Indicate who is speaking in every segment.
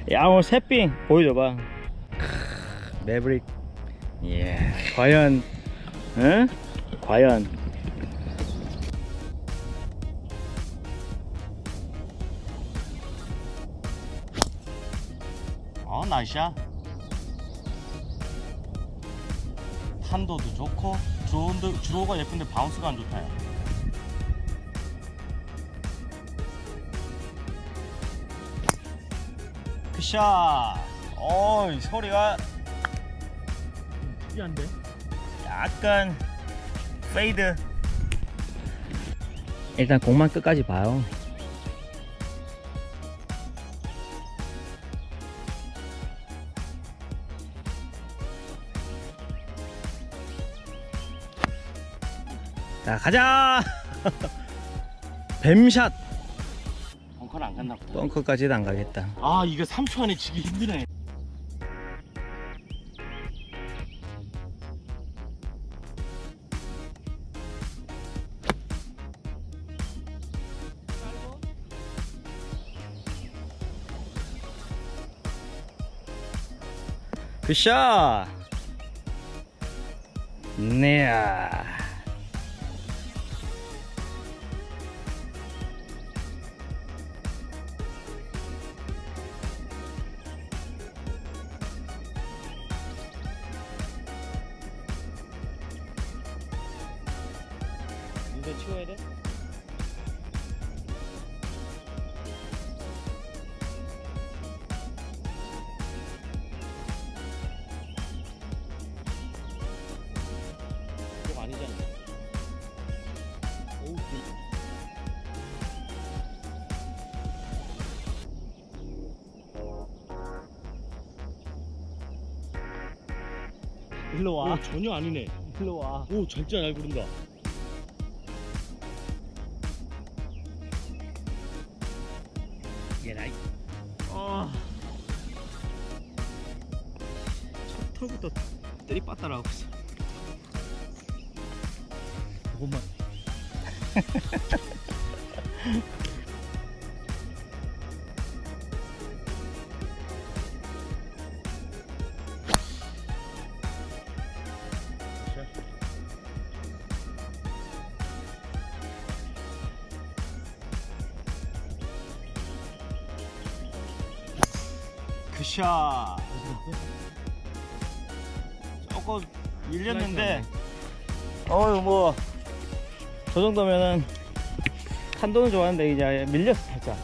Speaker 1: 야, 오늘 새삥 보여줘봐. 매브릭. 예, 과연, 응? 과연. 나이스야. 탄도도 좋고 주로가 예쁜데 바운스가 안 좋다. 굿샷. 어이, 소리가 특이한데? 약간 페이드. 일단 공만 끝까지 봐요. 자, 가자. 뱀샷. 벙커는 안 갔나 보다. 벙커까지도 안 가겠다. 아, 이거 3초 안에 치기 힘드네. 굿샷. 네. 이거 치워야 돼? 그거 아니잖아. 오우. 일로 와. 오, 전혀 아니네. 일로 와. 오, 진짜 잘 부른다. 얘라이. 첫 털부터 때리 빠따라하고 있어. 그것만. 굿샷. 조금 밀렸는데 뭐 저 정도면은 탄도는 좋았는데 이제 밀렸어 살짝.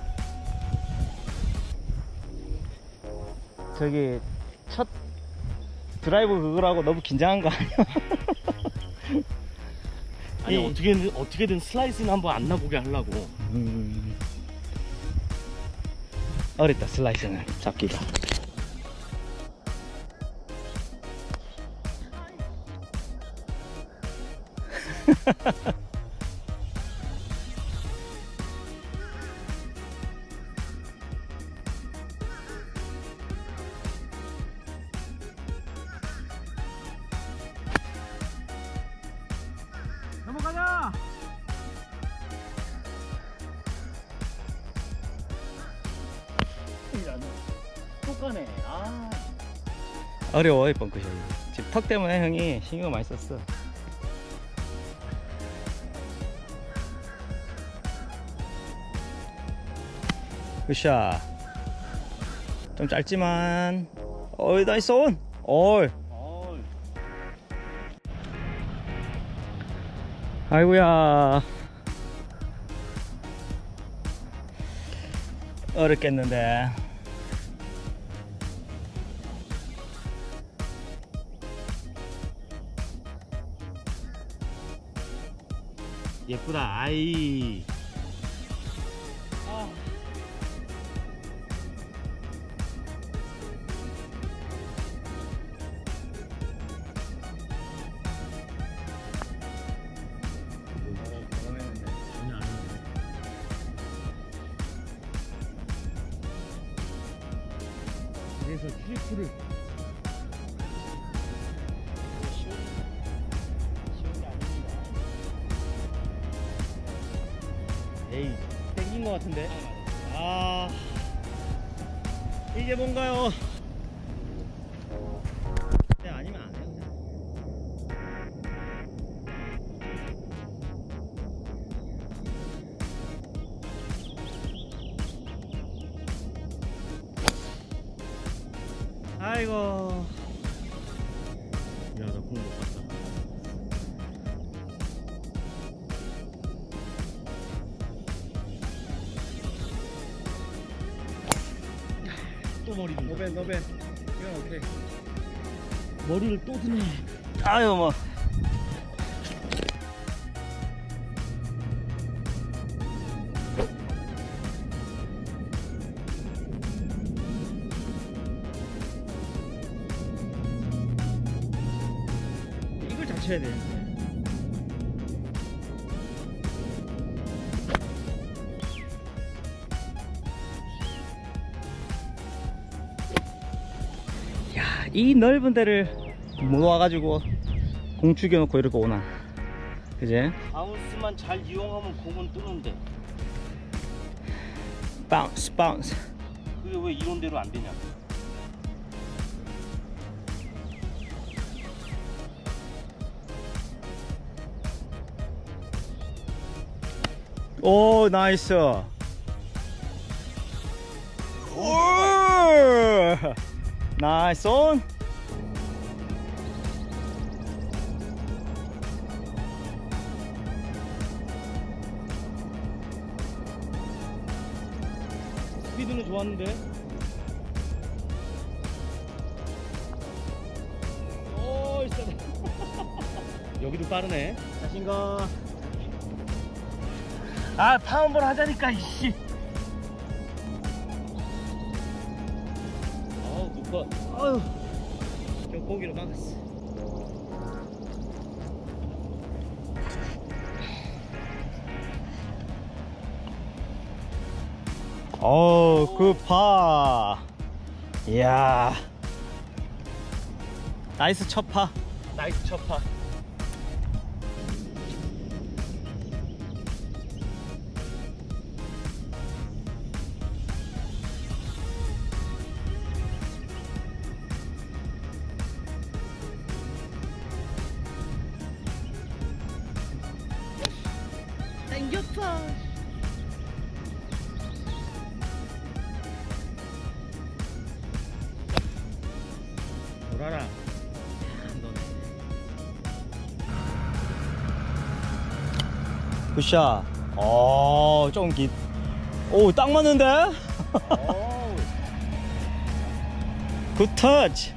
Speaker 1: 저기 첫 드라이브 그거라고 너무 긴장한 거 아니야?
Speaker 2: 아니 어떻게든 슬라이스는 한번 안 나보게 하려고.
Speaker 1: 어렵다 슬라이스는 잡기가. 넘어가자. 또 가네. 어려워 이 벙커샷이. 지금 턱 때문에 형이 신경 많이 썼어. 굿샷. 좀 짧지만 어이 나이스 온. 어이. 아이고야 어렵겠는데. 예쁘다. 아이. 그래서 트리플을 쉬운 게 아닙니다. 에이 땡긴 것 같은데. 이게 뭔가요? 네, 아니면 안 해요. 아이고. 야, 나 공 못 봤다. 또 머리 든
Speaker 3: 노벤 이건 오케이.
Speaker 1: 머리를 또 드네. 아유 뭐. 이걸 잘 쳐야 되는데. 이 넓은 데를 못 와가지고 공 죽여놓고 이렇게 오나. 그제?
Speaker 2: 바운스만 잘 이용하면 공은 뜨는데
Speaker 1: 바운스 바운스.
Speaker 2: 그게 왜 이론대로 안 되냐.
Speaker 1: 오 나이스. 오 나이스 온.
Speaker 2: 스피드는 좋았는데. 오, 있어. 여기도 빠르네.
Speaker 1: 자신감.
Speaker 2: 아, 파운볼 하자니까 이씨. 아우, 굿컷.
Speaker 1: 아유 저 고기로 막았어. 어우 굿파. 이야 나이스 첫파.
Speaker 2: 나이스 첫파.
Speaker 1: 땡겼다.
Speaker 2: 돌아라.
Speaker 1: 굿샷. 좀 깃. 오, 딱 맞는데? 굿 터치.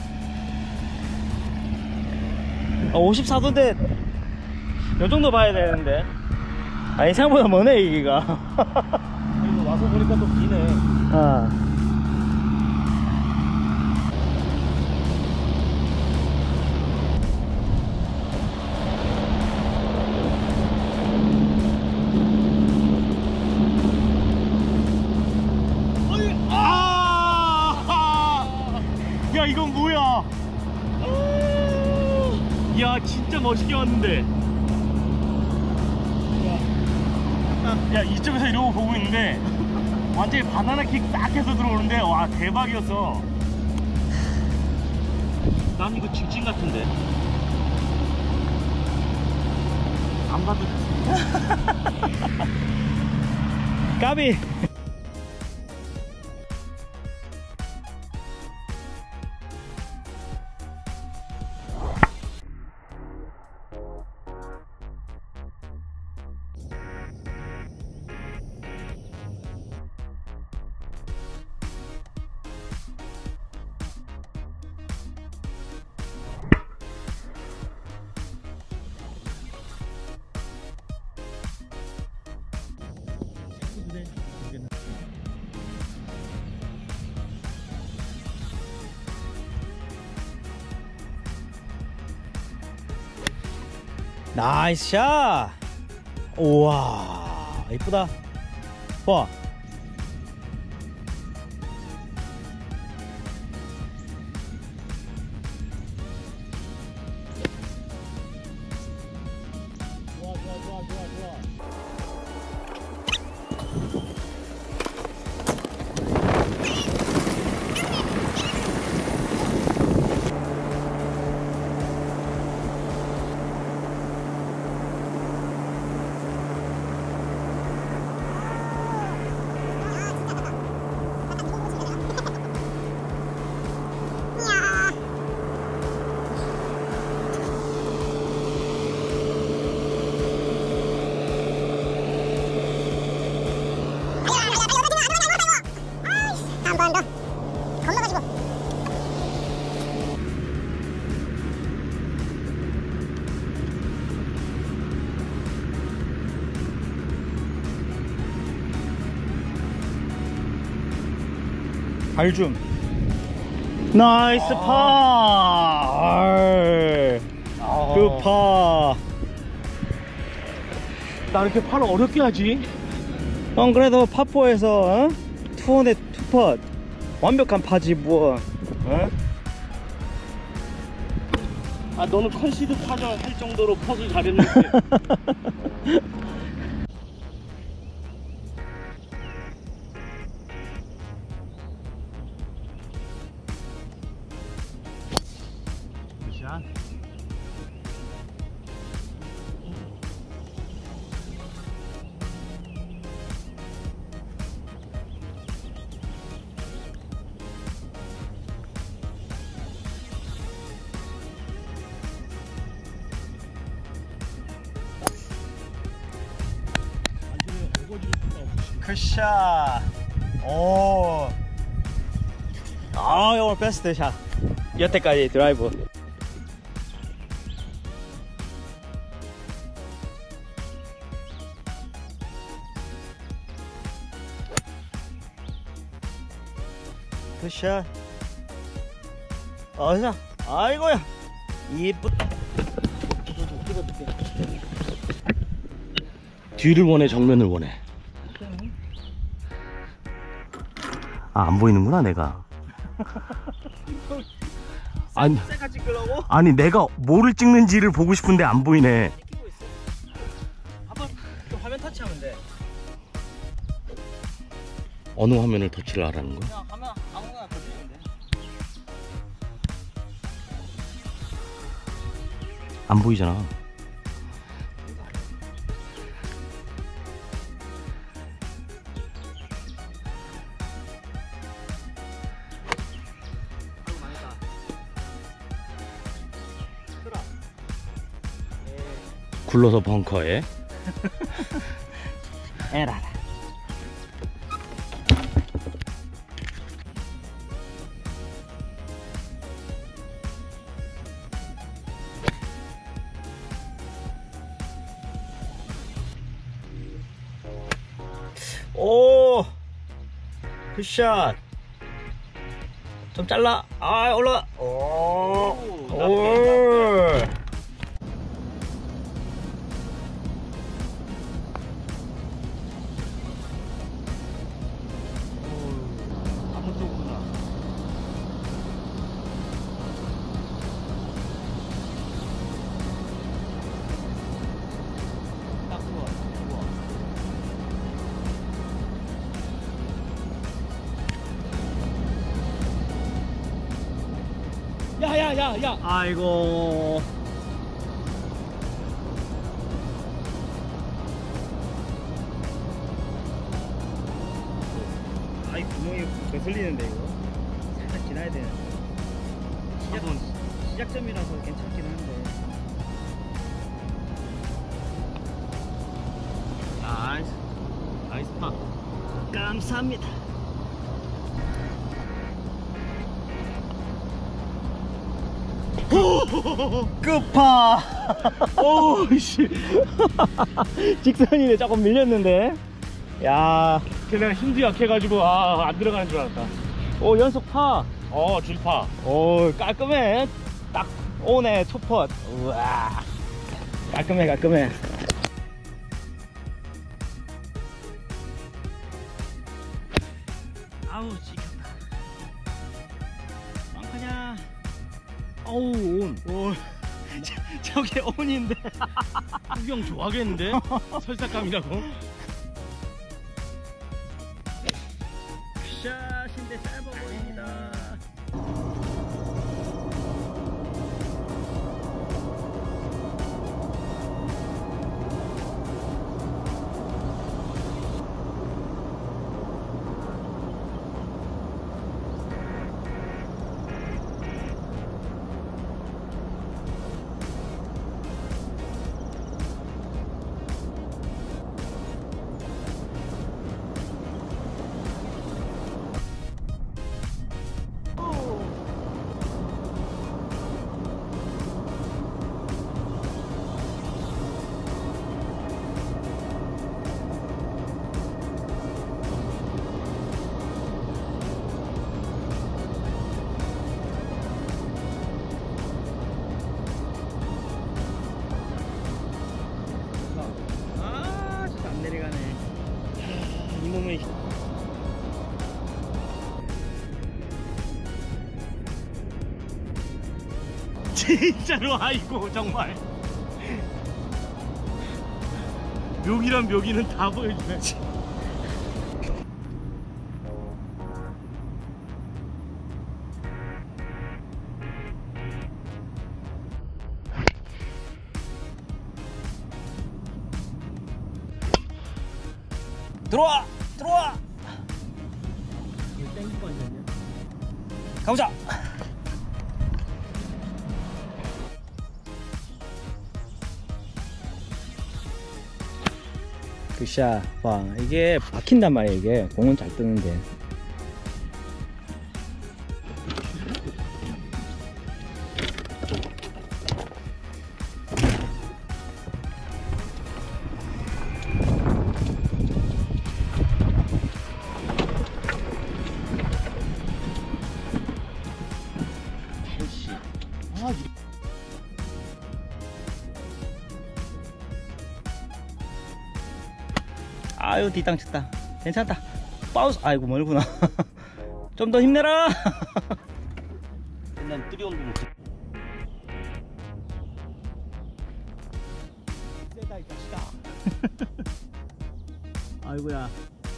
Speaker 1: 54도인데 요 정도 봐야 되는데. 아니 생각보다 머네 이기가.
Speaker 2: 이거 와서 보니까 또 기네.
Speaker 1: 야 이건 뭐야?
Speaker 2: 야, 진짜 멋있게 왔는데. 야, 이쪽에서 이러고 보고 있는데 완전히 바나나 킥 싹 해서 들어오는데 와, 대박이었어. 난 이거 직진 같은데. 안 봐도
Speaker 1: 까비. 나이스 샷. 우와 이쁘다. 와 발줌. 나이스 파. 그 파.
Speaker 2: 나 이렇게 팔을 어렵게 하지?
Speaker 1: 형 그래도 파4에서 투혼에 투펫 완벽한 파지 뭐. 어?
Speaker 2: 아 너는 컨시드 파전 할 정도로 펫을 잘했는데. 샷.
Speaker 1: 굿샷. 오. 아 오늘 베스트 샷. 여태까지 드라이브. 굿샷. 어서. 아이고야. 이쁘.
Speaker 2: 뒤를 원해, 정면을 원해? 아, 안 보이는구나 내가. 아니,
Speaker 1: 셀카 찍으려고?
Speaker 2: 아니 내가 뭐를 찍는지를 보고 싶은데 안 보이네.
Speaker 1: 찍히고 있어. 한번 그 화면 터치하면 돼.
Speaker 2: 어느 화면을 터치를 하라는 거야?
Speaker 1: 그냥 화면 아무거나 터치하면 돼.
Speaker 2: 안 보이잖아.
Speaker 1: 아이고 망했다. 쓰라.
Speaker 2: 굴러서 벙커에.
Speaker 1: 에라라. 오, 굿샷. 좀 잘라. 아, 올라가. 오, 오.
Speaker 2: 아무 쪽구나.
Speaker 1: 딱 좋아, 좋아.
Speaker 2: 야야야야.
Speaker 1: 아이고. 아이 구멍이 거슬리는데 이거 살짝 지나야 되는데. 시작점이라서 괜찮긴 한데.
Speaker 2: 나이스. 나이스 파.
Speaker 1: 감사합니다. 끝파. 오씨. 직선이네. 조금 밀렸는데. 야.
Speaker 2: 걔네가 힘도 약해가지고 안 들어가는 줄 알았다.
Speaker 1: 오 연속 파.
Speaker 2: 줄파.
Speaker 1: 오 깔끔해. 딱 오네 투펫. 우와. 깔끔해 깔끔해. 아우 지켰다. 빵크냐. 어우 온. 오. 저게 온인데.
Speaker 2: 구경 좋아하겠는데? 설사감이라고.
Speaker 1: 샷인데 짧아 보입니다. 이놈의.
Speaker 2: 진짜로 아이고 정말 묘기란 묘기는 다 보여줘야지.
Speaker 1: 들어와! 들어와!
Speaker 2: 이거 땡기고 앉았냐?
Speaker 1: 가보자! 굿샷. 봐, 이게 박힌단 말이야. 이게 공은 잘 뜨는데. 아유, 뒷땅 쳤다. 괜찮다. 바우스. 아이고, 멀구나. 좀 더 힘내라.
Speaker 2: 난 뜨려온 거 못해.
Speaker 1: 세다, 이 자식아. 아이고야.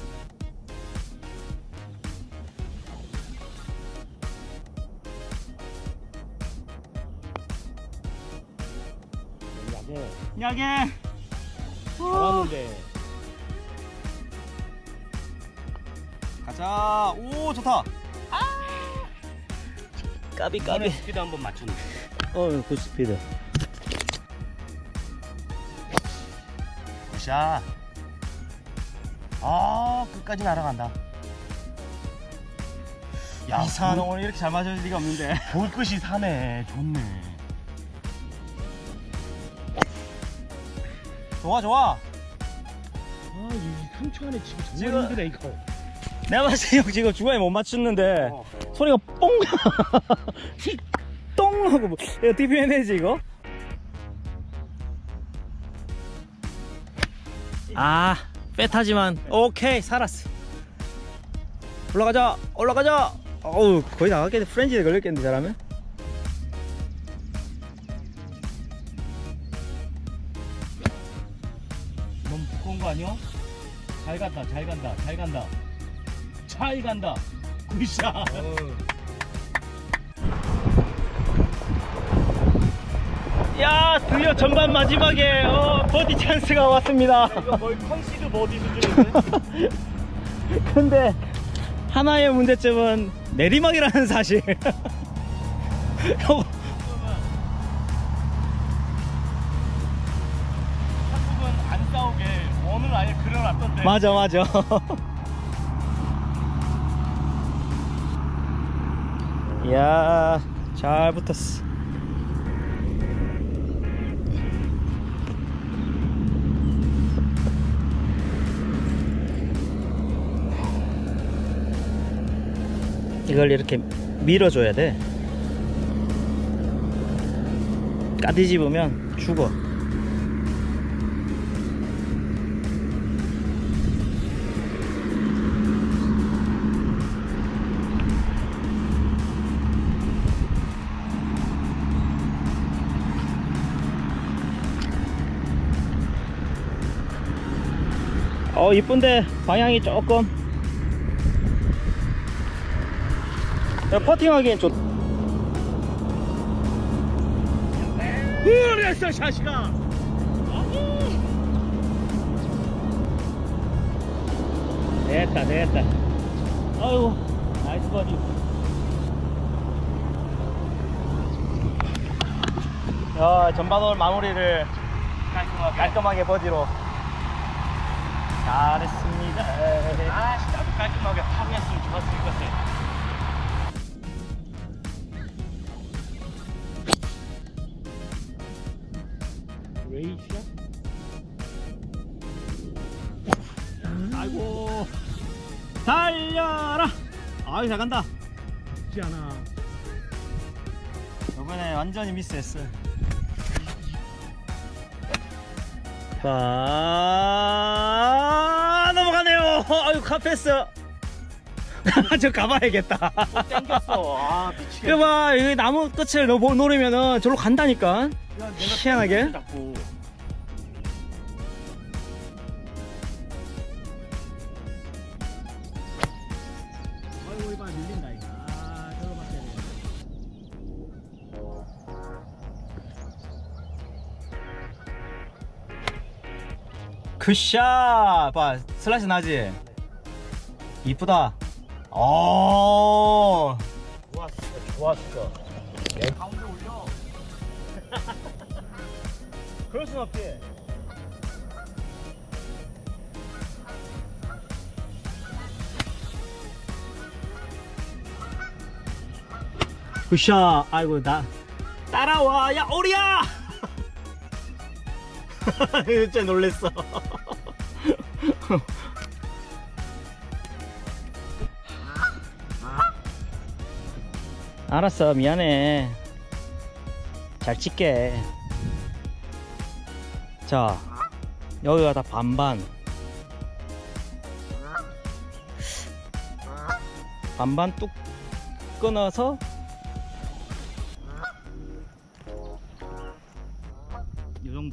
Speaker 2: 야게
Speaker 1: 잡았는데. 가자. 오, 좋다. 아! 까비, 까비.
Speaker 2: 스피드 한번 맞췄네.
Speaker 1: 굿 스피드.
Speaker 2: 굿샷. 아, 끝까지 날아간다. 야,
Speaker 1: 이사는 오늘 이렇게 잘 맞을 리가 없는데.
Speaker 2: 볼 끝이 사네. 좋네.
Speaker 1: 좋아, 좋아.
Speaker 2: 아, 이 3초 안에 지금 정말
Speaker 1: 지금-
Speaker 2: 힘드네 이거.
Speaker 1: 내가 봤을 때 형 지금 중간에 못 맞췄는데 소리가 뽕! 똥! 하고 뭐, 이거 어떻게 표현해야지 이거? 아, 빼타지만 오케이, 살았어. 올라가자, 올라가자. 어우, 거의 나갔겠네. 프렌즈에 걸렸겠는데 잘하면.
Speaker 2: 너무 두꺼운 거 아니야? 잘 간다, 잘 간다, 잘 간다. 잘 간다. 굿샷.
Speaker 1: 야, 드디어 전반 마지막에 버디 찬스가 왔습니다.
Speaker 2: 이거 거의 컨시드 버디 수준인데?
Speaker 1: 근데 하나의 문제점은 내리막이라는 사실. 형,
Speaker 2: 한국은 안 싸우게 원을 아예 그려놨던데.
Speaker 1: 맞아, 맞아. 이야, 잘 붙었어. 이걸 이렇게 밀어줘야 돼. 까뒤집으면 죽어. 이쁜데 방향이 조금 퍼팅하기엔 좋.
Speaker 2: 그랬어 샤시가.
Speaker 1: 됐다, 됐다. 아이고, 나이스 버디. 전반 홀 마무리를 깔끔하게 버디로 잘했습니다.
Speaker 2: 아, 진짜 깔끔하게 파괴했으면 좋았을 것 같아. 레이시야?
Speaker 1: 아이고, 달려라. 아유, 잘 간다.
Speaker 2: 쉽지 않아.
Speaker 1: 이번에 완전히 미스했어. 아, 넘어가네요. 아유 카페스. 저 가봐야겠다.
Speaker 2: 땡겼어. 아 미치겠네.
Speaker 1: 이거 봐, 여기 나무 끝을 노리면은 저로 간다니까.
Speaker 2: 야, 내가
Speaker 1: 희한하게.
Speaker 2: 자꾸.
Speaker 1: 아이고 이봐 밀린다 이거. 아 저거 봤어야 돼. 굿샷. 봐 슬라이스 나지. 이쁘다. 오.
Speaker 2: 좋았어. 가운데 올려.
Speaker 1: 그럴 순 없지. 굿샷. 아이고 나 따라와. 야 오리야. 진짜 놀랬어. 알았어 미안해. 잘 칠게. 자 여기가 다 반반 반반 뚝 끊어서 이 정도.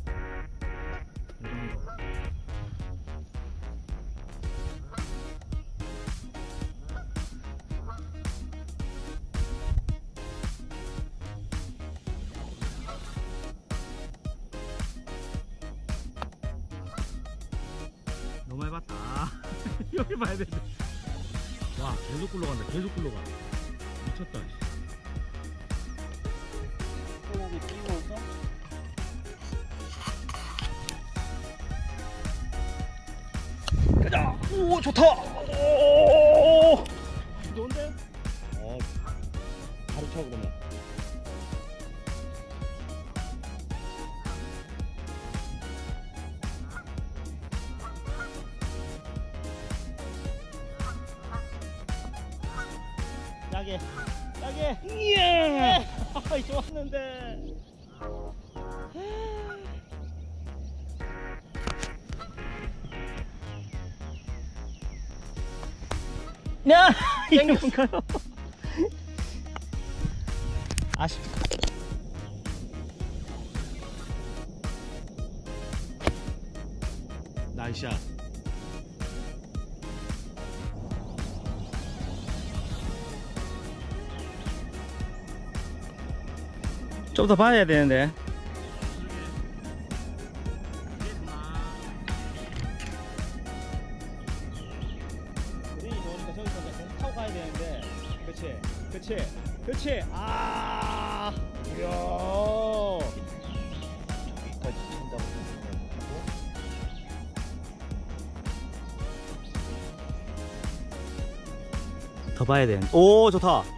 Speaker 1: 너무 해봤다. 여기 봐야 되는데.
Speaker 2: 와 계속 굴러간다. 계속 굴러가. 미쳤다.
Speaker 1: 소고기 끼워서 가자. 오 좋다. 오
Speaker 2: 좋은데? 바로 쳐 그러면.
Speaker 1: 야게 야게. 예. 좋았는데. 야 이건가요? 아쉽다.
Speaker 2: 나이스샷.
Speaker 1: 좀 더 봐야 되는데. 그린이 좋으니까 저기서 공 타고 가야 되는데. 그치 그치 그치. 아 이야
Speaker 2: 여기까지 친다고 생각하고.
Speaker 1: 더 봐야 되는데. 오 좋다. 우!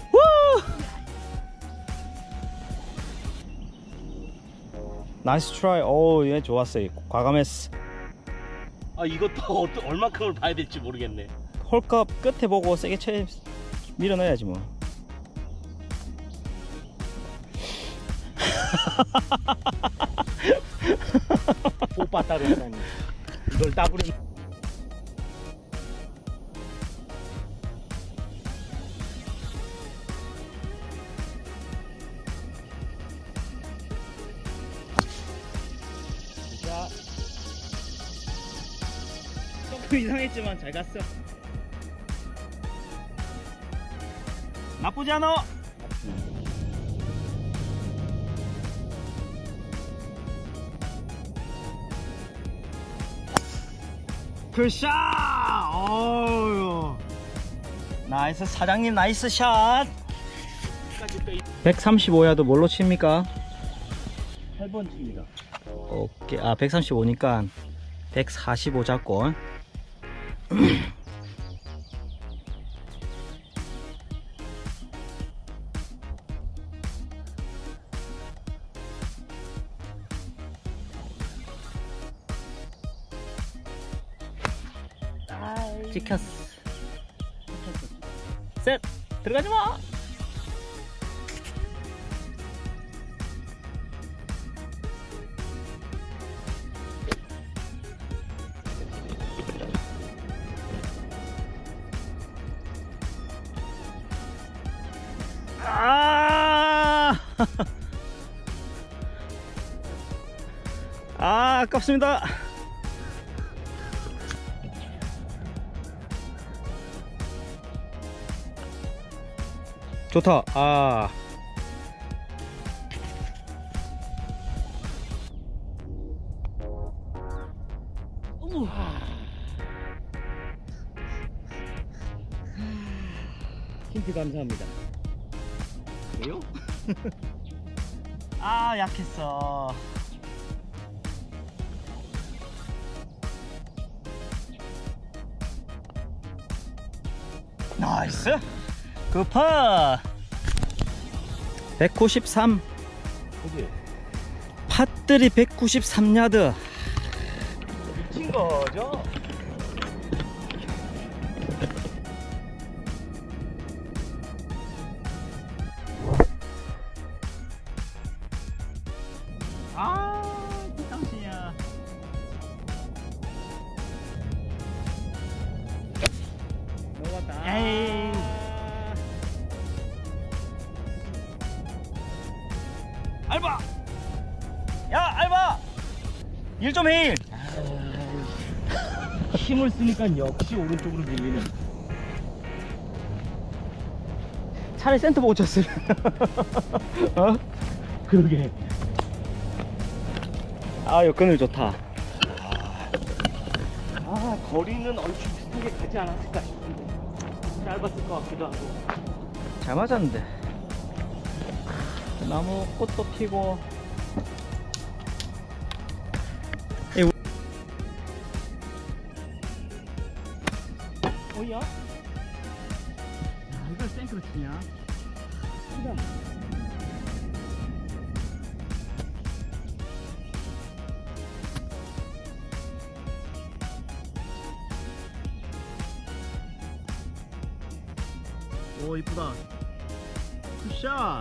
Speaker 1: 나이스 트라이. 오 얘 좋았어요. 과감했어.
Speaker 2: 아 이것도 얼마큼을 봐야 될지 모르겠네.
Speaker 1: 홀컵 끝에 보고 세게 밀어넣어야지 뭐.
Speaker 2: 오빠 따로 하다니. 이걸 따구리.
Speaker 1: 자, 조금 이상했지만 잘 갔어. 나쁘지 않아. 굿샷. 어우 나이스 사장님 나이스 샷. 135야드 뭘로 칩니까?
Speaker 2: 8번 칩니다.
Speaker 1: 오케이. 아 135니까 145 잡고. 찍혔어. 셋 들어가지 마. 아, 아깝습니다. 좋다. 아. 힌트 감사합니다. 왜요? 아, 약했어. 나이스. 굿파. 193.
Speaker 2: 그지?
Speaker 1: 팟들이 193야드.
Speaker 2: 미친 거죠?
Speaker 1: 아, 그 당시야. 넘어갔다.
Speaker 2: 에이.
Speaker 1: 알바. 야, 알바. 일 좀 해.
Speaker 2: 힘을 쓰니까 역시 오른쪽으로 밀리네.
Speaker 1: 차라리 센터 보고 쳤으면. 어?
Speaker 2: 그러게.
Speaker 1: 아, 여건을 좋다.
Speaker 2: 아, 거리는 얼추 비슷하게 가지 않았을까 싶은데 짧았을 것 같기도 하고.
Speaker 1: 잘 맞았는데. 나무 꽃도 피고.
Speaker 2: 어이야?
Speaker 1: 야, 이걸 생크로 치냐?
Speaker 2: 크다.
Speaker 1: 오, 이쁘다. 굿샷.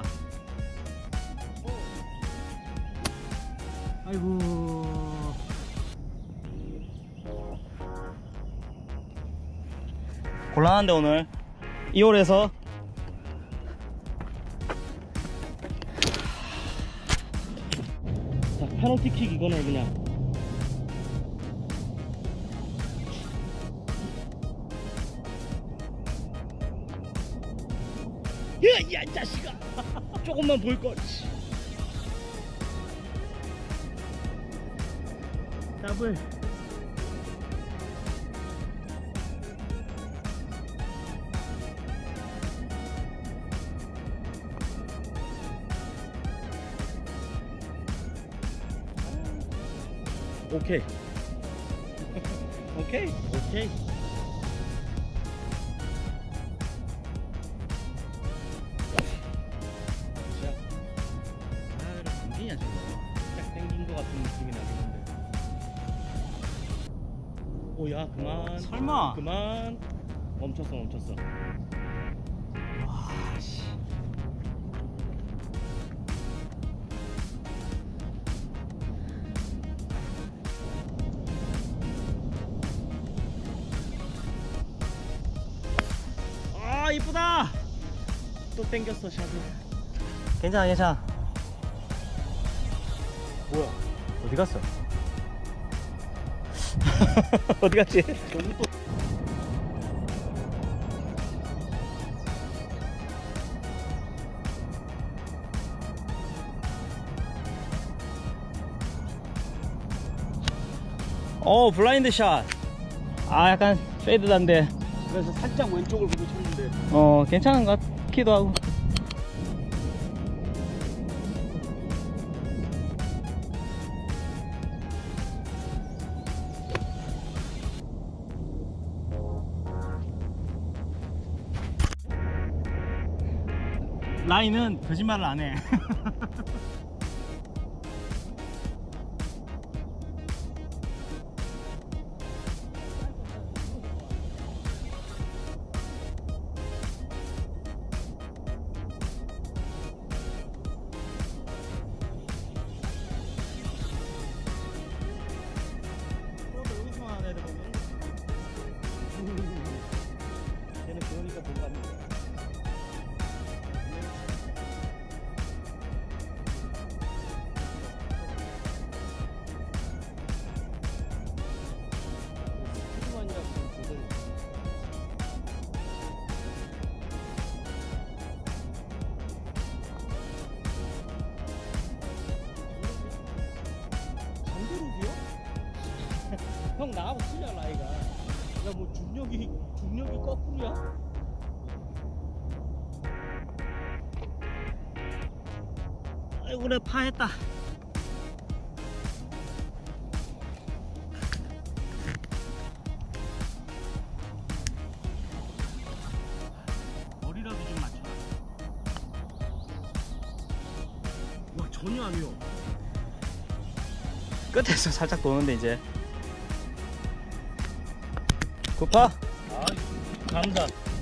Speaker 1: 아이고. 곤란한데 오늘 2홀에서
Speaker 2: 자, 페널티킥 이거는 그냥. 야, 이 자식아. 조금만 볼걸.
Speaker 1: 더블.
Speaker 2: 오케이.
Speaker 1: 오케이.
Speaker 2: 오케이.
Speaker 1: 아, 그래, 당기냐 저거.
Speaker 2: 딱 땡긴 것 같은 느낌이 나겠는데. 오야, 그만.
Speaker 1: 설마.
Speaker 2: 그만. 멈췄어.
Speaker 1: 와, 씨. 아, 이쁘다.
Speaker 2: 또 땡겼어, 샷을.
Speaker 1: 괜찮아.
Speaker 2: 뭐야?
Speaker 1: 어디 갔어? 어디 갔지?
Speaker 2: 저기 또.
Speaker 1: 블라인드 샷. 아, 약간 페이드단데.
Speaker 2: 그래서 살짝 왼쪽을 보고 쳤는데.
Speaker 1: 괜찮은 것 같기도 하고. 라인은 거짓말을 안 해.
Speaker 2: 걔는 그러니까 못 갑니다.
Speaker 1: 나하고 틀려 나이가. 야뭐 중력이 거꾸로야? 아이고 그래 파했다.
Speaker 2: 머리라도 좀 맞춰. 와 전혀 안 위험.
Speaker 1: 끝에서 살짝 도는데 이제. 굿파.
Speaker 2: 아 감사.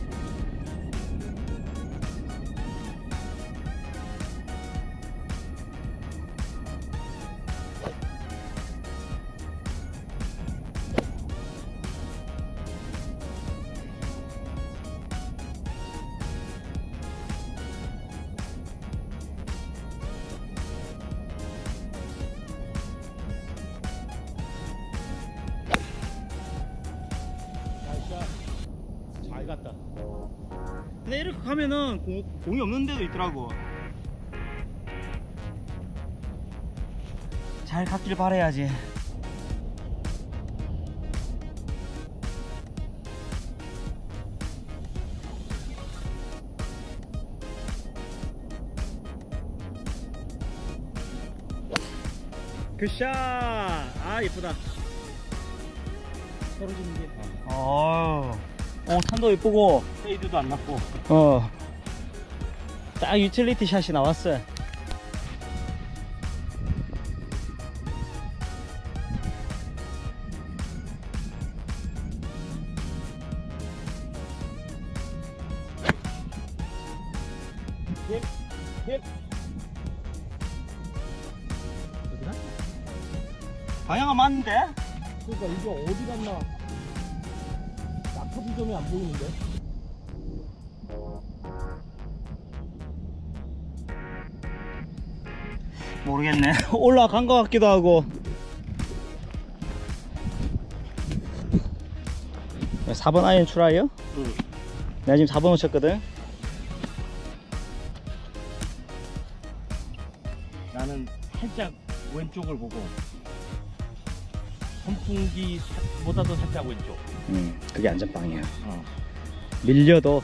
Speaker 1: 잘 갔다. 근데 이렇게 가면은 공이 없는 데도 있더라고. 잘 갔길 바라야지. 굿샷! 아 예쁘다. 떨어지는 게. 산도 예쁘고.
Speaker 2: 페이드도 안 났고.
Speaker 1: 딱 유틸리티 샷이 나왔어.
Speaker 2: 힙.
Speaker 1: 어디가?
Speaker 2: 방향은 맞는데?
Speaker 1: 그러니까 이게 어디 갔나? 낙하 지점이 안 보이는데? 모르겠네. 올라간 것 같기도 하고. 4번 아이언 출하이요?
Speaker 2: 응.
Speaker 1: 내가 지금 4번 놓쳤거든.
Speaker 2: 나는 살짝 왼쪽을 보고 선풍기보다도 살짝 왼쪽.
Speaker 1: 그게 안전빵이야.
Speaker 2: 어.
Speaker 1: 밀려도.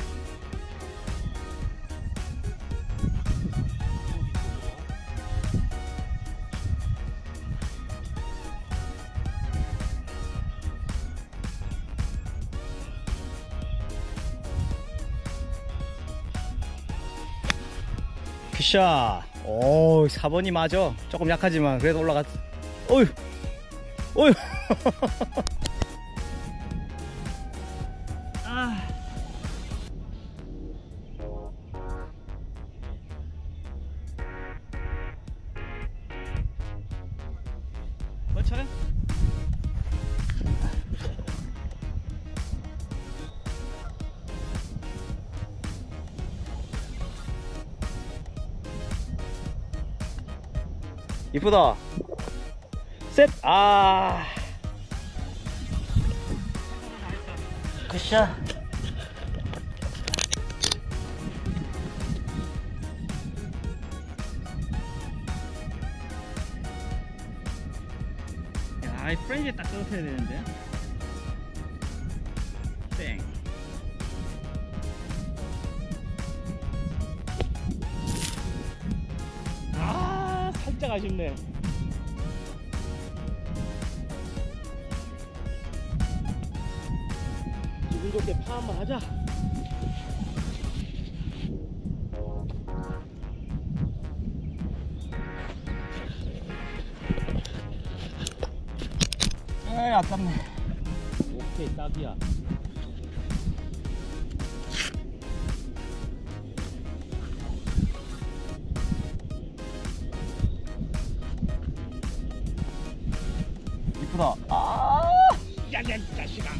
Speaker 1: 굿샷. 오 4번이 맞아. 조금 약하지만 그래도 올라갔어. 어휴 어휴. 아. 뭐 차례? 이쁘다. 셋. 아. 굿샷. 야, 이 프레임에 딱 떨어뜨려야 되는데. 땡. 아, 살짝 아쉽네. 기분 좋게 파 한번 하자. 에이, 아깝네. 오케이, 딱이야. 이쁘다. 아, 야야 자식아.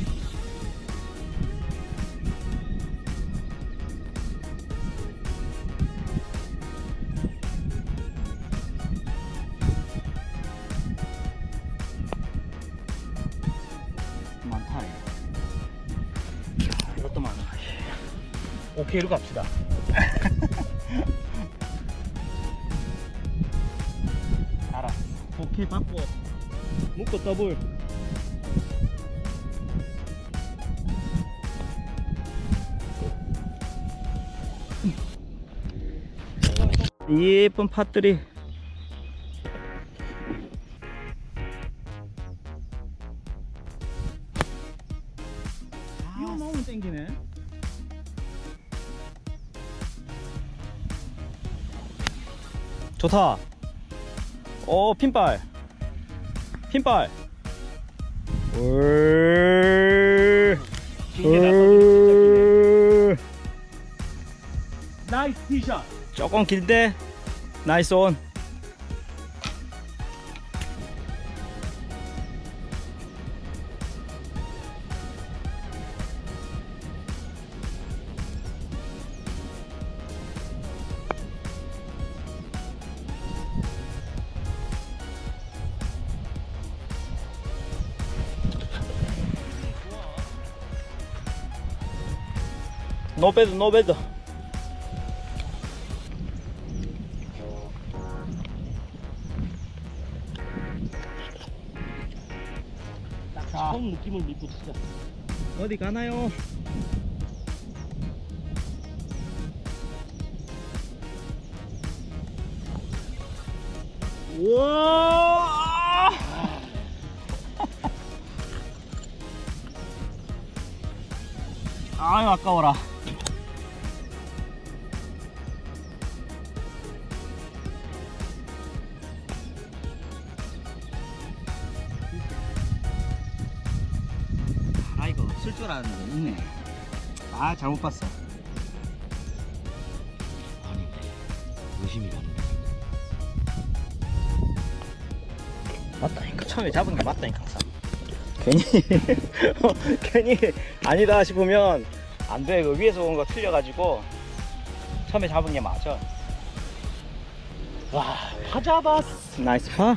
Speaker 1: 많다. 이것도 많아.
Speaker 2: 오케이로 갑시다.
Speaker 1: 알았어. 오케이 받고 묶고 더블. 예쁜 팥들이. 이거 너무 땡기네. 좋다. 오, 핀발. 핀발.
Speaker 2: 길게 나서는 나이스 티샷.
Speaker 1: 조금 길데 나이스 온. 노배드 노배드.
Speaker 2: 딱 처음 느낌을 믿고 진짜.
Speaker 1: 어디 가나요? 우와! 아유 아까워라. 아 이거 쓸 줄 아는 게 있네. 아 잘못 봤어.
Speaker 2: 아니 의심이 가는.
Speaker 1: 맞다니까. 처음에 잡은 게 맞다니까 항상. 괜히 괜히 아니다 싶으면 안 돼. 그 위에서 온 거 틀려가지고 처음에 잡은 게 맞아.
Speaker 2: 와, 다 잡았어.
Speaker 1: 나이스 파.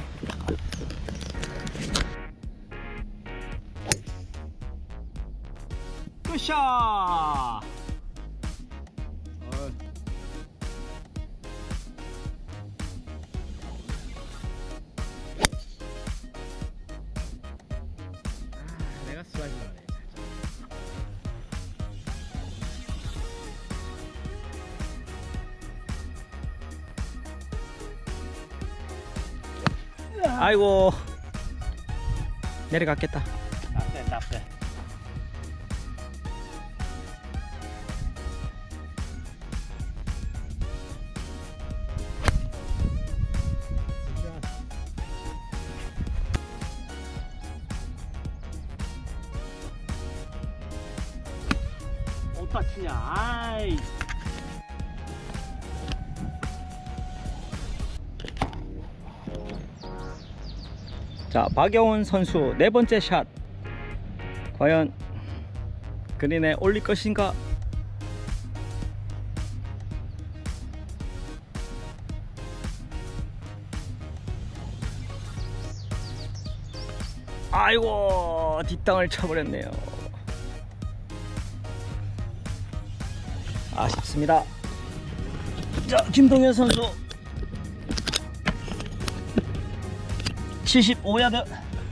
Speaker 1: 굿샷. 내가 슬라이스 나네. 아이고 내려갔겠다.
Speaker 2: 납대 납대. 어디다 치냐. 아이.
Speaker 1: 자, 박영훈 선수 네 번째 샷. 과연 그린에 올릴 것인가? 아이고 뒷땅을 쳐버렸네요. 아쉽습니다. 자, 김동현 선수 75야드.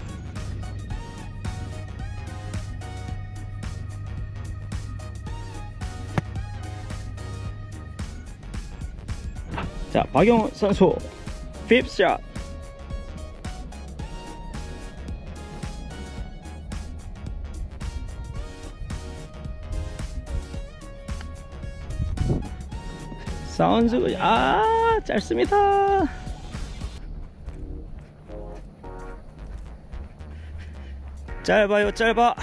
Speaker 1: 자, 박영훈 선수 5th 샷. 사운드 짧습니다. 짧아요 짧아.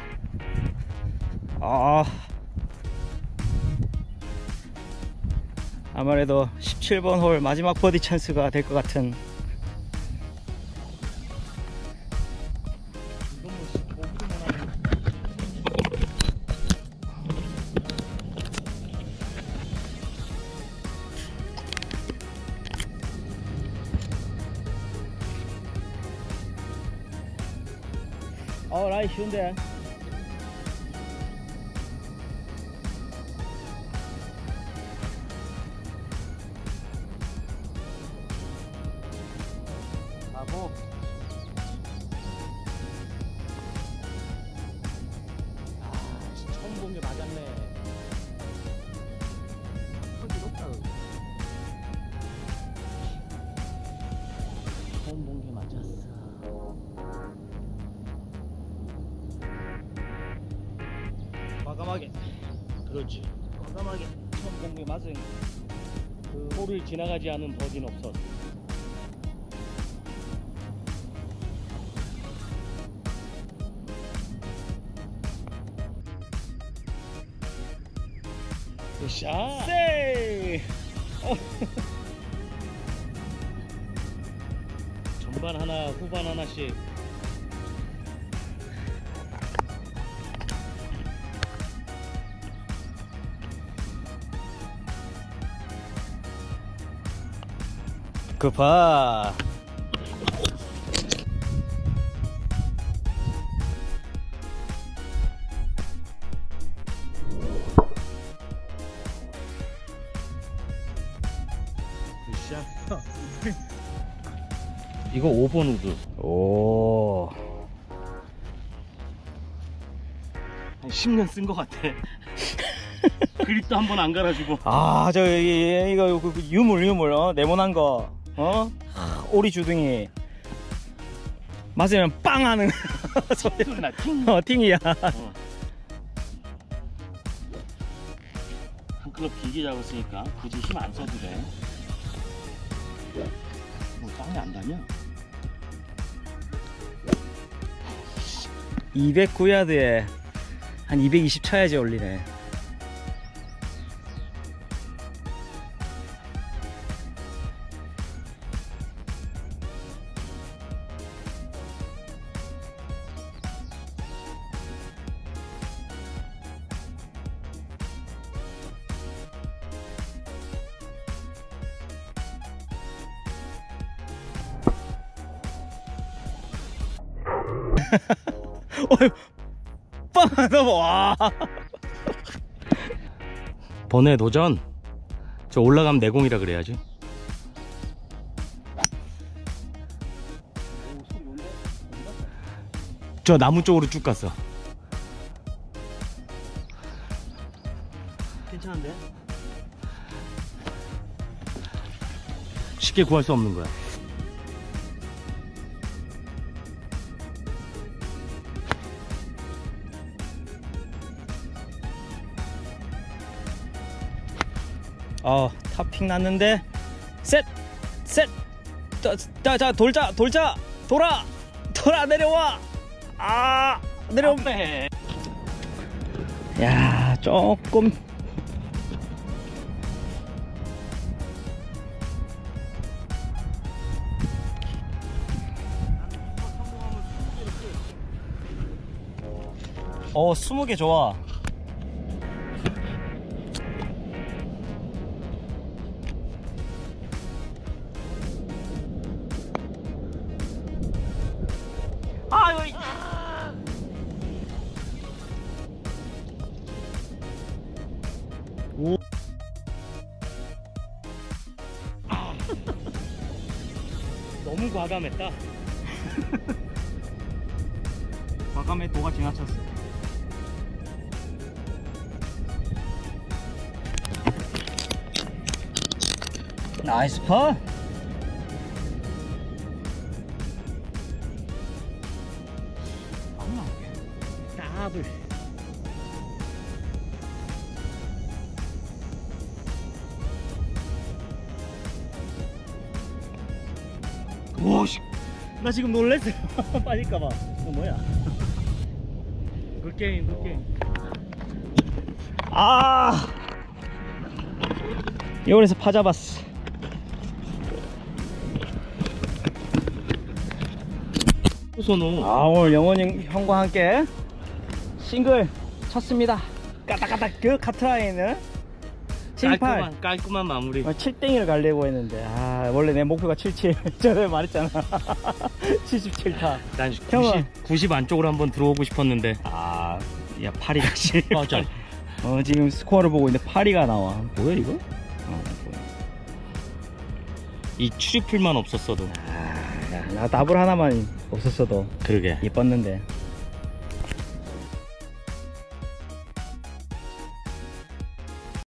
Speaker 1: 아무래도 17번 홀 마지막 버디 찬스가 될 것 같은. 라이 쉬운데. 하고 처음 본 게 맞았네. 과감하게.
Speaker 2: 그렇지.
Speaker 1: 과감하게. 처음 공에 맞은
Speaker 2: 그 홀을 지나가지 않은 버디는 없었어. 샷.
Speaker 1: 세이.
Speaker 2: 전반 하나, 후반 하나씩.
Speaker 1: 급하.
Speaker 2: 이거 5번 우드.
Speaker 1: 오.
Speaker 2: 한 10년 쓴 것 같아. 그립도 한 번 안 갈아주고.
Speaker 1: 아, 이거 유물 네모난 거. 오리 주둥이 맞으면 빵 하는 소리.
Speaker 2: 나 팅.
Speaker 1: 팅이야.
Speaker 2: 한 클럽 길게 잡았으니까 굳이 힘 안 써도 돼. 뭐 땅이 안 닿냐?
Speaker 1: 209야드에 한 220 쳐야지 올리네. 빵! 너무 와.
Speaker 2: 번외 도전. 저 올라가면 내공이라 그래야지. 저 나무 쪽으로 쭉 갔어.
Speaker 1: 괜찮은데?
Speaker 2: 쉽게 구할 수 없는 거야.
Speaker 1: 탑핑 났는데 셋 자 돌아 내려와. 내려와. 야, 조금 어, 20개 좋아. 오.
Speaker 2: 너무 과감했다.
Speaker 1: 과감해. 도가 지나쳤어. 나이스 파.
Speaker 2: 더블.
Speaker 1: 오씨, 나 지금 놀랬어요. 빠질까봐. 뭐야?
Speaker 2: 굿게임, 굿게임.
Speaker 1: 이번에서 파 잡았어.
Speaker 2: 선호.
Speaker 1: 오늘 영원히 형과 함께 싱글 쳤습니다. 까딱까딱 그 카트라인을 78
Speaker 2: 깔끔한 마무리.
Speaker 1: 7땡이를 가려고 했는데 원래 내 목표가 77. 전에 말했잖아. 77타.
Speaker 2: 난
Speaker 1: 형아.
Speaker 2: 90 안쪽으로 한번 들어오고 싶었는데.
Speaker 1: 야, 파리가 씨.
Speaker 2: 맞아.
Speaker 1: 지금 스코어를 보고 있는데 파리가 나와. 뭐야 이거?
Speaker 2: 이 트리플만 없었어도.
Speaker 1: 나 더블 하나만 없었어도
Speaker 2: 그러게.
Speaker 1: 예뻤는데.